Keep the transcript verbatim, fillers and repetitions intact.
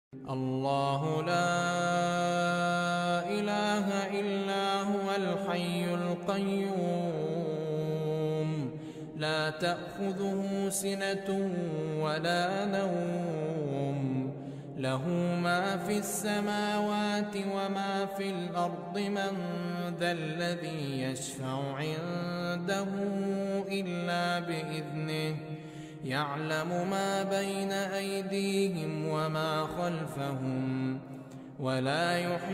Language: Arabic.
الله لا إله إلا هو الحي القيوم لا تأخذه سنة ولا نوم له ما في السماوات وما في الأرض من ذا الذي يشفع عنده إلا بإذنه يعلم ما بين أيديهم وما خلفهم ولا يحيطون